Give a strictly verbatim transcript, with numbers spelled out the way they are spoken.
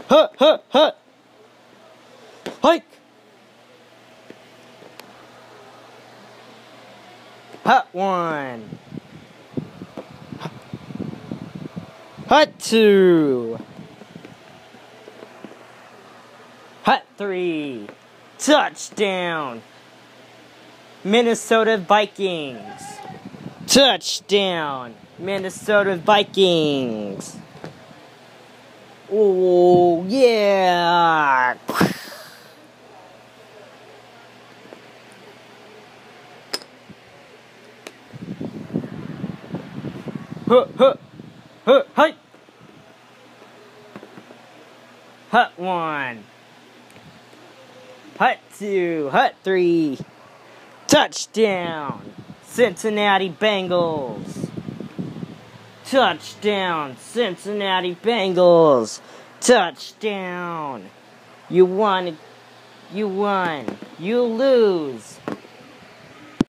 Hut, hut, hut. Hike. Hut one. Hut two. Hut three. Touchdown. Minnesota Vikings. Touchdown. Minnesota Vikings. Oh, yeah. Huh, huh, huh, hi. Hut one. Hut two. Hut three. Touchdown. Cincinnati Bengals. Touchdown. Cincinnati Bengals. Touchdown. You won. You won. You lose.